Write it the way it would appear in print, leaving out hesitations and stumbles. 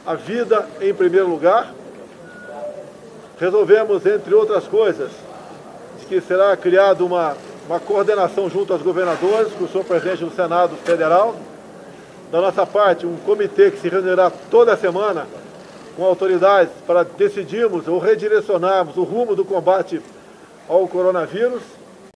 a vida em primeiro lugar. Resolvemos, entre outras coisas, que será criada uma coordenação junto aos governadores, com o senhor presidente do Senado Federal. Da nossa parte, um comitê que se reunirá toda semana com autoridades para decidirmos ou redirecionarmos o rumo do combate ao coronavírus.